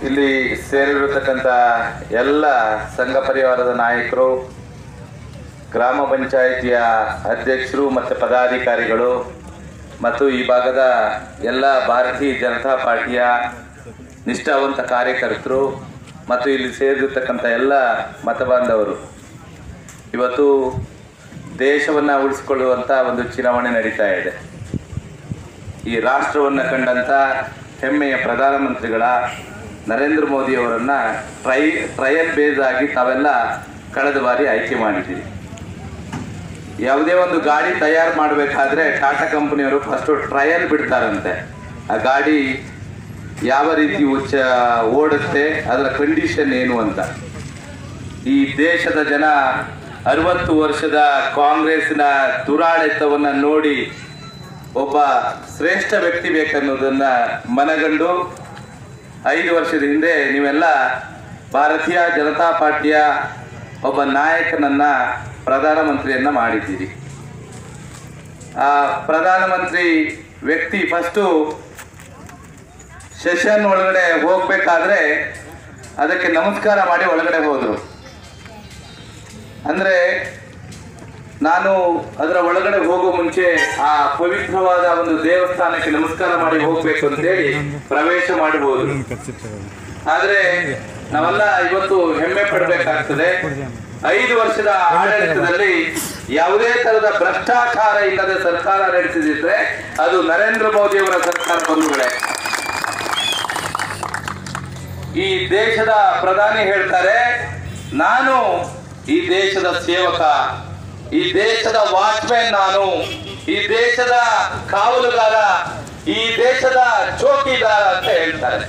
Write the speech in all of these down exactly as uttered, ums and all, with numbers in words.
ಇಲ್ಲಿ ಸೇರಿರತಕ್ಕಂಥ ಎಲ್ಲ ಸಂಘ ಪರಿವಾರದ ನಾಯಕರು, ಗ್ರಾಮ ಪಂಚಾಯಿತಿಯ ಅಧ್ಯಕ್ಷರು ಮತ್ತು ಪದಾಧಿಕಾರಿಗಳು ಮತ್ತು ಈ ಭಾಗದ ಎಲ್ಲ ಭಾರತೀಯ ಜನತಾ ಪಾರ್ಟಿಯ ನಿಷ್ಠಾವಂತ ಕಾರ್ಯಕರ್ತರು ಮತ್ತು ಇಲ್ಲಿ ಸೇರಿರತಕ್ಕಂಥ ಎಲ್ಲ ಮತಬಾಂಧವರು, ಇವತ್ತು ದೇಶವನ್ನು ಉಳಿಸಿಕೊಳ್ಳುವಂಥ ಒಂದು ಚುನಾವಣೆ ನಡೀತಾ ಇದೆ. ಈ ರಾಷ್ಟ್ರವನ್ನು ಕಂಡಂಥ ಹೆಮ್ಮೆಯ ಪ್ರಧಾನಮಂತ್ರಿಗಳ ನರೇಂದ್ರ ಮೋದಿಯವರನ್ನು ಟ್ರೈ ಟ್ರಯಲ್ ಬೇಸ್ ಆಗಿ ತಾವೆಲ್ಲ ಕಳೆದ ಬಾರಿ ಆಯ್ಕೆ ಮಾಡಿದ್ದೀರಿ. ಯಾವುದೇ ಒಂದು ಗಾಡಿ ತಯಾರು ಮಾಡಬೇಕಾದ್ರೆ ಟಾಟಾ ಕಂಪನಿಯವರು ಫಸ್ಟು ಟ್ರಯಲ್ ಬಿಡ್ತಾರಂತೆ. ಆ ಗಾಡಿ ಯಾವ ರೀತಿ ಉಚ್ಚ ಓಡುತ್ತೆ, ಅದರ ಕಂಡೀಷನ್ ಏನು ಅಂತ. ಈ ದೇಶದ ಜನ ಅರವತ್ತು ವರ್ಷದ ಕಾಂಗ್ರೆಸ್ನ ದುರಾಡಳಿತವನ್ನು ನೋಡಿ ಒಬ್ಬ ಶ್ರೇಷ್ಠ ವ್ಯಕ್ತಿ ಬೇಕನ್ನೋದನ್ನು ಮನಗಂಡು ಐದು ವರ್ಷದ ಹಿಂದೆ ನೀವೆಲ್ಲ ಭಾರತೀಯ ಜನತಾ ಪಾರ್ಟಿಯ ಒಬ್ಬ ನಾಯಕನನ್ನು ಪ್ರಧಾನಮಂತ್ರಿಯನ್ನ ಮಾಡಿದ್ದೀರಿ. ಆ ಪ್ರಧಾನಮಂತ್ರಿ ವ್ಯಕ್ತಿ ಫಸ್ಟು ಸೆಷನ್ ಒಳಗಡೆ ಹೋಗ್ಬೇಕಾದ್ರೆ ಅದಕ್ಕೆ ನಮಸ್ಕಾರ ಮಾಡಿ ಒಳಗಡೆ ಹೋದರು. ಅಂದರೆ ನಾನು ಅದರ ಒಳಗಡೆ ಹೋಗೋ ಮುಂಚೆ ಆ ಪವಿತ್ರವಾದ ಒಂದು ದೇವಸ್ಥಾನಕ್ಕೆ ನಮಸ್ಕಾರ ಮಾಡಿ ಹೋಗ್ಬೇಕು ಅಂತೇಳಿ ಪ್ರವೇಶ ಮಾಡಬಹುದು. ಆದ್ರೆ ನಾವೆಲ್ಲ ಇವತ್ತು ಹೆಮ್ಮೆ ಪಡಬೇಕಾಗ್ತದೆ. ಐದು ವರ್ಷದ ಆಡಳಿತದಲ್ಲಿ ಯಾವುದೇ ತರದ ಭ್ರಷ್ಟಾಚಾರ ಇಲ್ಲದೆ ಸರ್ಕಾರ ನಡೆಸಿದ್ರೆ ಅದು ನರೇಂದ್ರ ಮೋದಿ ಅವರ ಸರ್ಕಾರ ಬಂಧುಗಳೇ. ಈ ದೇಶದ ಪ್ರಧಾನಿ ಹೇಳ್ತಾರೆ, ನಾನು ಈ ದೇಶದ ಸೇವಕ, ಈ ದೇಶದ ವಾಚ್ಮ್ಯಾನ್, ನಾನು ಈ ದೇಶದ ಕಾವಲುಗಾರ, ಈ ದೇಶದ ಚೌಕಿದಾರ ಅಂತ ಹೇಳ್ತಾರೆ.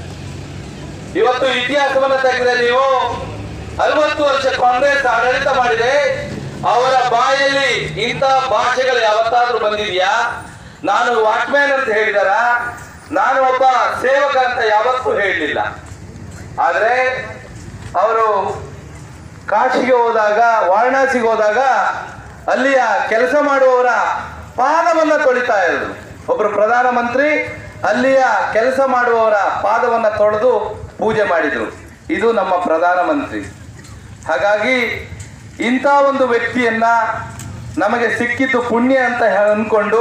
ಇವತ್ತು ಇತಿಹಾಸವನ್ನು ತೆಗೆದರೆ ನೀವು ಅರವತ್ತು ವರ್ಷ ಕಾಂಗ್ರೆಸ್ ಆಡಳಿತ ಮಾಡಿದೆ, ಅವರ ಬಾಯಲ್ಲಿ ಇಂಥ ಭಾಷೆಗಳು ಯಾವತ್ತಾದ್ರೂ ಬಂದಿದೆಯಾ? ನಾನು ವಾಚ್ಮ್ಯಾನ್ ಅಂತ ಹೇಳಿದಾರ, ನಾನು ಒಬ್ಬ ಸೇವಕ ಅಂತ ಯಾವತ್ತೂ ಹೇಳಲಿಲ್ಲ. ಆದರೆ ಅವರು ಕಾಶಿಗೆ ಹೋದಾಗ, ವಾರಣಾಸಿಗೆ ಹೋದಾಗ ಅಲ್ಲಿಯ ಕೆಲಸ ಮಾಡುವವರ ಪಾದವನ್ನ ತೊಳಿತಾ ಇದ್ರು. ಒಬ್ಬರು ಪ್ರಧಾನಮಂತ್ರಿ ಅಲ್ಲಿಯ ಕೆಲಸ ಮಾಡುವವರ ಪಾದವನ್ನ ತೊಳೆದು ಪೂಜೆ ಮಾಡಿದ್ರು. ಇದು ನಮ್ಮ ಪ್ರಧಾನಮಂತ್ರಿ. ಹಾಗಾಗಿ ಇಂಥ ಒಂದು ವ್ಯಕ್ತಿಯನ್ನ ನಮಗೆ ಸಿಕ್ಕಿದ್ದು ಪುಣ್ಯ ಅಂತ ಅನ್ಕೊಂಡು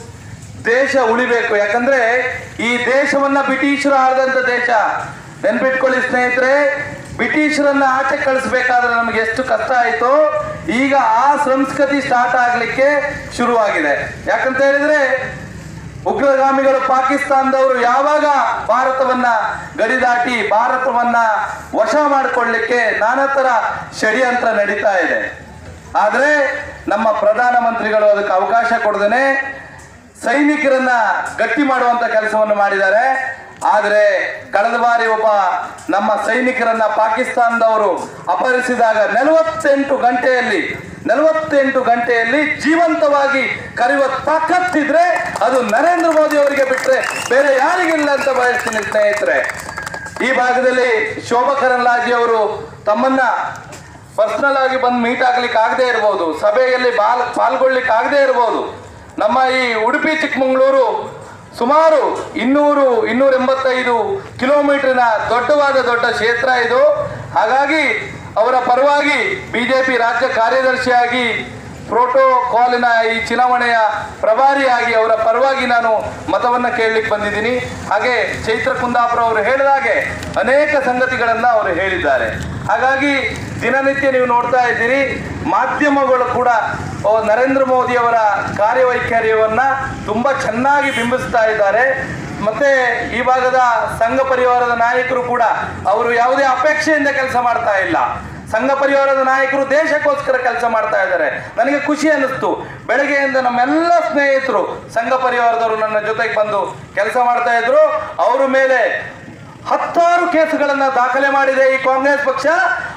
ದೇಶ ಉಳಿಬೇಕು. ಯಾಕಂದ್ರೆ ಈ ದೇಶವನ್ನ ಬ್ರಿಟಿಷರು ಆಳಿದಂತ ದೇಶ. ನೆನ್ಪಿಟ್ಕೊಳ್ಳಿ ಸ್ನೇಹಿತರೆ, ಬ್ರಿಟಿಷರನ್ನ ಆಚೆ ಕಳಿಸ್ಬೇಕಾದ್ರೆ ನಮ್ಗೆ ಎಷ್ಟು ಕಷ್ಟ ಆಯ್ತು, ಈಗ ಆ ಸಂಸ್ಕೃತಿ ಸ್ಟಾರ್ಟ್ ಆಗ್ಲಿಕ್ಕೆ ಶುರುವಾಗಿದೆ. ಯಾಕಂತ ಹೇಳಿದ್ರೆ ಉಗ್ರಗಾಮಿಗಳು ಪಾಕಿಸ್ತಾನದವರು ಯಾವಾಗ ಭಾರತವನ್ನ ಗಡಿ ದಾಟಿ ಭಾರತವನ್ನ ವಶ ಮಾಡಿಕೊಳ್ಳಲಿಕ್ಕೆ ನಾನಾ ತರ ಷಡ್ಯಂತ್ರ ನಡೀತಾ ಇದೆ. ಆದ್ರೆ ನಮ್ಮ ಪ್ರಧಾನಮಂತ್ರಿಗಳು ಅದಕ್ಕೆ ಅವಕಾಶ ಕೊಡದೇನೆ ಸೈನಿಕರನ್ನ ಗಟ್ಟಿ ಮಾಡುವಂತ ಕೆಲಸವನ್ನು ಮಾಡಿದ್ದಾರೆ. ಆದರೆ ಕಳೆದ ಬಾರಿ ಒಬ್ಬ ನಮ್ಮ ಸೈನಿಕರನ್ನ ಪಾಕಿಸ್ತಾನದವರು ಅಪಹರಿಸಿದಾಗ ನಲವತ್ತೆಂಟು ಗಂಟೆಯಲ್ಲಿ ನಲವತ್ತೆಂಟು ಗಂಟೆಯಲ್ಲಿ ಜೀವಂತವಾಗಿ ಕರೆಯುವ ತಾಕತ್ತಿದ್ರೆ ಅದು ನರೇಂದ್ರ ಮೋದಿ ಅವರಿಗೆ ಬಿಟ್ಟರೆ ಬೇರೆ ಯಾರಿಗಿಲ್ಲ ಅಂತ ಬಯಸ್ತೀನಿ ಸ್ನೇಹಿತರೆ. ಈ ಭಾಗದಲ್ಲಿ ಶೋಭಾ ಕರಂದ್ಲಾಜೆ ಅವರು ತಮ್ಮನ್ನ ಪರ್ಸನಲ್ ಆಗಿ ಬಂದು ಮೀಟ್ ಆಗ್ಲಿಕ್ಕೆ ಆಗದೆ ಇರಬಹುದು, ಸಭೆಯಲ್ಲಿ ಬಾಲ್ ಪಾಲ್ಗೊಳ್ಳಿಕ್ಕೆ ಆಗದೆ ಇರಬಹುದು. ನಮ್ಮ ಈ ಉಡುಪಿ ಚಿಕ್ಕಮಗಳೂರು ಸುಮಾರು ಇನ್ನೂರು ಇನ್ನೂರ ಎಂಬತ್ತೈದು ಕಿಲೋಮೀಟರ್ನ ದೊಡ್ಡವಾದ ದೊಡ್ಡ ಕ್ಷೇತ್ರ ಇದು. ಹಾಗಾಗಿ ಅವರ ಪರವಾಗಿ ಬಿಜೆಪಿ ರಾಜ್ಯ ಕಾರ್ಯದರ್ಶಿಯಾಗಿ ಪ್ರೋಟೋಕಾಲಿನ ಈ ಚುನಾವಣೆಯ ಪ್ರಭಾರಿಯಾಗಿ ಅವರ ಪರವಾಗಿ ನಾನು ಮತವನ್ನು ಕೇಳಲಿಕ್ಕೆ ಬಂದಿದ್ದೀನಿ. ಹಾಗೆ ಚೈತ್ರ ಕುಂದಾಪುರ ಅವರು ಹೇಳಿದಾಗೆ ಅನೇಕ ಸಂಗತಿಗಳನ್ನು ಅವರು ಹೇಳಿದ್ದಾರೆ. ಹಾಗಾಗಿ ದಿನನಿತ್ಯ ನೀವು ನೋಡ್ತಾ ಇದ್ದೀರಿ, ಮಾಧ್ಯಮಗಳು ಕೂಡ ನರೇಂದ್ರ ಮೋದಿ ಅವರ ಕಾರ್ಯವೈಖರಿಯನ್ನ ತುಂಬಾ ಚೆನ್ನಾಗಿ ಬಿಂಬಿಸ್ತಾ ಇದ್ದಾರೆ. ಮತ್ತೆ ಈ ಭಾಗದ ಸಂಘ ಪರಿವಾರದ ನಾಯಕರು ಕೂಡ ಅವರು ಯಾವುದೇ ಅಪೇಕ್ಷೆಯಿಂದ ಕೆಲಸ ಮಾಡ್ತಾ ಇಲ್ಲ. ಸಂಘ ಪರಿವಾರದ ನಾಯಕರು ದೇಶಕ್ಕೋಸ್ಕರ ಕೆಲಸ ಮಾಡ್ತಾ ಇದ್ದಾರೆ. ನನಗೆ ಖುಷಿ ಅನ್ನಿಸ್ತು, ಬೆಳಗ್ಗೆಯಿಂದ ನಮ್ಮೆಲ್ಲ ಸ್ನೇಹಿತರು ಸಂಘ ಪರಿವಾರದವರು ನನ್ನ ಜೊತೆಗೆ ಬಂದು ಕೆಲಸ ಮಾಡ್ತಾ ಇದ್ರು. ಅವರ ಮೇಲೆ ಹತ್ತಾರು ಕೇಸುಗಳನ್ನ ದಾಖಲೆ ಮಾಡಿದೆ ಈ ಕಾಂಗ್ರೆಸ್ ಪಕ್ಷ.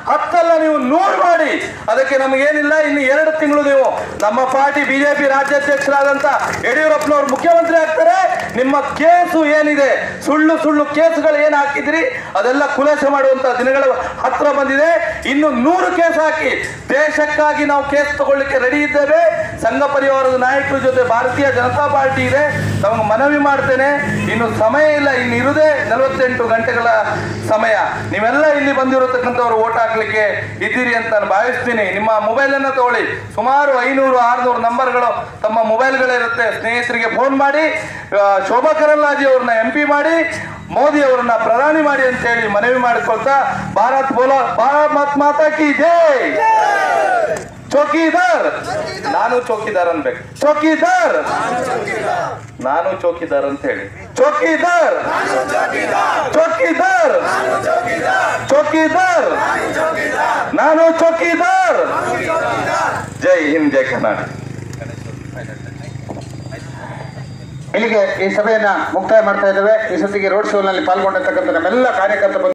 ಹತ್ತಲ್ಲ ನೀವು ನೂರು ಮಾಡಿ. ಅದಕ್ಕೆ ನಮಗೇನಿಲ್ಲ, ಇನ್ನು ಎರಡು ತಿಂಗಳು ನೀವು ನಮ್ಮ ಪಾರ್ಟಿ ಬಿಜೆಪಿ ರಾಜ್ಯಾಧ್ಯಕ್ಷರಾದಂತ ಯಡಿಯೂರಪ್ಪನವರು ಮುಖ್ಯಮಂತ್ರಿ ಆಗ್ತಾರೆ. ನಿಮ್ಮ ಕೇಸು ಏನಿದೆ, ಸುಳ್ಳು ಸುಳ್ಳು ಕೇಸುಗಳು ಏನು ಹಾಕಿದ್ರಿ ಅದೆಲ್ಲ ಖುಲಾಸೆ ಮಾಡುವಂತ ದಿನಗಳು ಹತ್ರ ಬಂದಿದೆ. ಇನ್ನು ನೂರು ಕೇಸ್ ಹಾಕಿ ದೇಶಕ್ಕಾಗಿ ನಾವು ಕೇಸ್ ತಗೊಳ್ಳಿಕ್ಕೆ ರೆಡಿ ಇದ್ದೇವೆ. ಸಂಘ ಪರಿವಾರದ ನಾಯಕರ ಜೊತೆ ಭಾರತೀಯ ಜನತಾ ಪಾರ್ಟಿ ಇದೆ. ನಮಗೆ ಮನವಿ ಮಾಡ್ತೇನೆ, ಇನ್ನು ಸಮಯ ಇಲ್ಲ, ಇನ್ನು ಇರುದೇ ನಲವತ್ತೆಂಟು ಗಂಟೆಗಳ ಸಮಯ. ನೀವೆಲ್ಲ ಇಲ್ಲಿ ಬಂದಿರತಕ್ಕಂಥವ್ರು ಓಟ್ ಹಾಕ್ಲಿಕ್ಕೆ ಇದ್ದೀರಿ ಅಂತ ನಾನು ಭಾವಿಸ್ತೀನಿ. ನಿಮ್ಮ ಮೊಬೈಲ್ ಅನ್ನ ತಗೊಳ್ಳಿ, ಸುಮಾರು ಐನೂರು ಆರ್ನೂರು ನಂಬರ್ಗಳು ತಮ್ಮ ಮೊಬೈಲ್ಗಳಿರುತ್ತೆ. ಸ್ನೇಹಿತರಿಗೆ ಫೋನ್ ಮಾಡಿ ಶೋಭಾ ಕರಂದ್ಲಾಜೆ ಅವ್ರನ್ನ ಎಂ ಪಿ ಮಾಡಿ, ಮೋದಿ ಅವರನ್ನ ಪ್ರಧಾನಿ ಮಾಡಿ ಅಂತ ಹೇಳಿ ಮನವಿ ಮಾಡಿಕೊಳ್ತಾ, ಭಾರತ್ ಬೋಲೋ ಭಾರತ್ ಮಾತಾ ಕಿ ಜೈ. ಚೌಕಿದಾರ್, ನಾನು ಚೌಕಿದಾರ್ ಅನ್ಬೇಕು. ಚೌಕಿದಾರ್, ನಾನು ಚೌಕಿದಾರ್ ಅಂತ ಹೇಳಿ. ಚೌಕಿದಾರ್, ಚೌಕಿದಾರ್, ಚೌಕಿದಾರ್, ನಾನು ಚೌಕಿದಾರ್. ಜೈ ಹಿಂದ್, ಜೈ ಕರ್ನಾಟಕ. ಇಲ್ಲಿಗೆ ಈ ಸಭೆಯನ್ನ ಮುಕ್ತಾಯ ಮಾಡ್ತಾ ಇದ್ದೇವೆ. ಈ ಸತಿಗೆ ರೋಡ್ ಶೋ ನಲ್ಲಿ ಪಾಲ್ಗೊಂಡಿರ್ತಕ್ಕಂಥ ನಮ್ಮೆಲ್ಲ ಕಾರ್ಯಕರ್ತರು